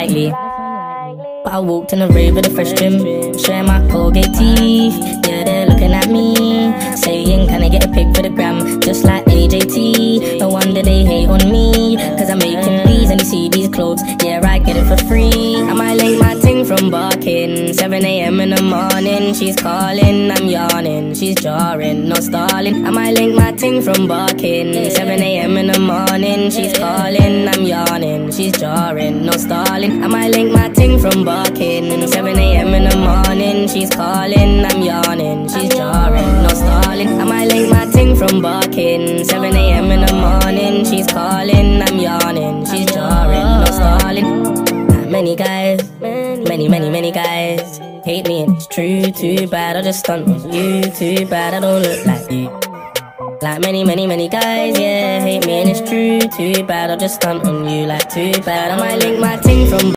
unlikely. But I walked in the rave with a fresh trim, showing my Colgate teeth. Yeah, they're looking at me, saying, can I get a pic for the gram? Just like AJT. No wonder they hate on me, cause I'm making these and you see these clothes. Yeah, I get it for free. I might link my ting from barking. 7 AM in the morning, she's calling, I'm yawning. She's jarring, no stalling. I might link my ting from barking. 7 AM in the morning, she's calling, I'm yawning. She's jarring, no stalling. I might link my ting from barking. 7 AM in the morning, she's calling, I'm yawning. She's jarring, no stalling. I might link my ting from barking. 7 AM in the morning, she's calling, I'm yawning. She's jarring, no stalling. Many guys, many guys hate me and it's true, too bad I just stunt on you. Too bad I don't look like you. Like many guys, yeah, hate me and it's true, too bad I just stunt on you. Like too bad I might link my ting from